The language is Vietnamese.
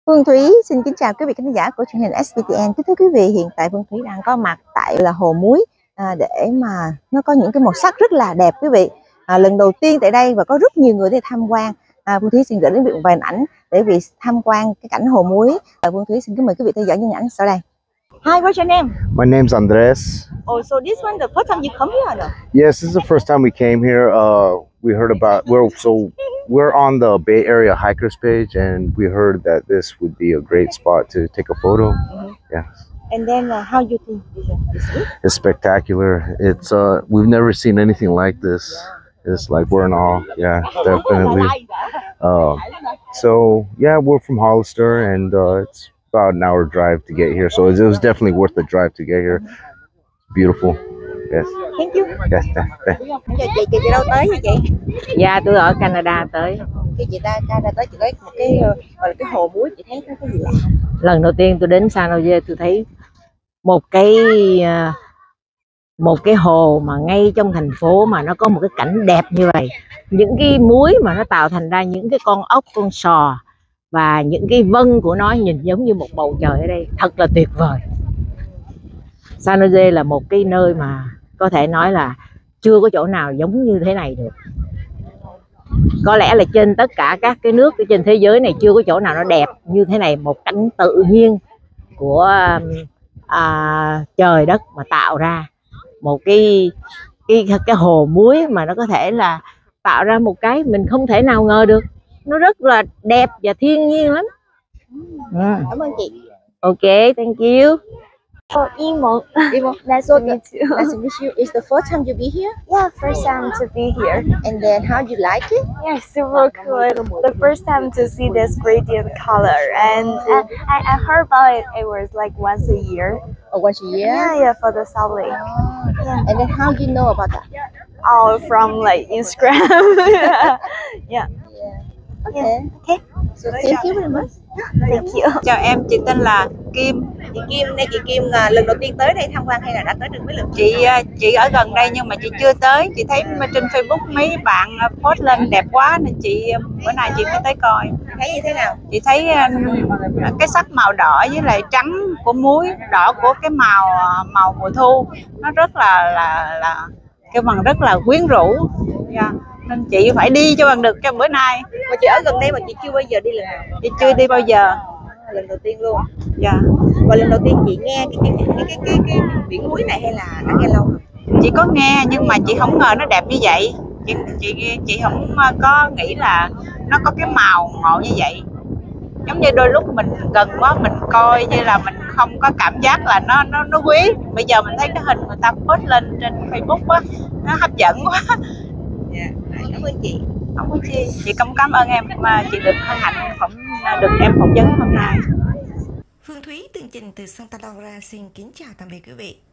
Phương Thúy xin kính chào quý vị khán giả của truyền hình SBTN. Kính thưa quý vị, hiện tại Phương Thúy đang có mặt tại là Hồ Muối để mà nó có những cái màu sắc rất là đẹp quý vị. Lần đầu tiên tại đây và có rất nhiều người để tham quan. Phương Thúy xin gửi đến quý vị một vài hình ảnh để quý vị tham quan cái cảnh Hồ Muối. Phương Thúy xin kính mời quý vị theo dõi những ảnh sau đây. Hi, what's your name? My name's Andres. Oh, so this one the first time you come here, or no? Yes, this is the first time we came here. We heard about we're on the Bay Area hikers page, and we heard that this would be a great spot to take a photo. Yeah. And then how you think this is? It's spectacular. It's we've never seen anything like this. It's like we're in awe. Yeah, definitely. So yeah, we're from Hollister, and it's about an hour drive to get here. So it was definitely worth the drive to get here. Beautiful. Yes. Thank you. Yes. Chị đâu tới vậy chị? Dạ tôi ở Canada tới. Khi chị ta Canada tới chị thấy một cái gọi là cái Hồ Muối, chị thấy cái gì lạ? Lần đầu tiên tôi đến San Jose tôi thấy một cái hồ mà ngay trong thành phố mà nó có một cái cảnh đẹp như vậy. Những cái muối mà nó tạo thành ra những cái con ốc, con sò và những cái vân của nó nhìn giống như một bầu trời ở đây, thật là tuyệt vời. San Jose là một cái nơi mà có thể nói là chưa có chỗ nào giống như thế này được. Có lẽ là trên tất cả các cái nước ở trên thế giới này chưa có chỗ nào nó đẹp như thế này, một cảnh tự nhiên của trời đất mà tạo ra một cái hồ muối mà nó có thể là tạo ra một cái mình không thể nào ngờ được. Nó rất là đẹp và thiên nhiên lắm. Cảm ơn chị. Ok, thank you. Oh, Imo. Nice to meet you. Nice to meet you. Is the first time you be here? Yeah, first time to be here. And then how you like it? Yeah, super cool. The first time to see this gradient color, and I heard about it. It was like once a year. Oh, once a year? Yeah, for the Salt Lake. Yeah. And then how you know about that? All from like Instagram. Yeah. Okay. Okay. So thank you very much. Thank you. Chào em, chị tên là Kim. Chị Kim, đây chị Kim lần đầu tiên tới đây tham quan hay là đã tới được mấy lần? Chị ở gần đây nhưng mà chị chưa tới. Chị thấy trên Facebook mấy bạn post lên đẹp quá nên bữa nay chị mới tới coi. Thấy như thế nào? Chị thấy cái sắc màu đỏ với lại trắng của muối, đỏ của cái màu mùa thu, nó rất là cái bằng rất là quyến rũ. Yeah. Nên chị phải đi cho bằng được cho bữa nay. Mà chị ở gần đây mà chị chưa bao giờ đi lần nào? Chị chưa đi bao giờ. Lần đầu tiên luôn. Dạ. Và lần đầu tiên chị nghe cái biển muối này hay là đã nghe lâu rồi? Chị có nghe nhưng mà chị không ngờ nó đẹp như vậy. Chị không có nghĩ là nó có cái màu ngộ như vậy. Giống như đôi lúc mình gần quá mình coi như là mình không có cảm giác là nó quý. Bây giờ mình thấy cái hình người ta post lên trên Facebook á, nó hấp dẫn quá. Yeah. Cảm ơn chị. Không có chi. Chị cảm ơn em mà chị được hân hạnh được em phỏng vấn hôm nay. Phương Thúy tường trình từ Santa Laura xin kính chào tạm biệt quý vị.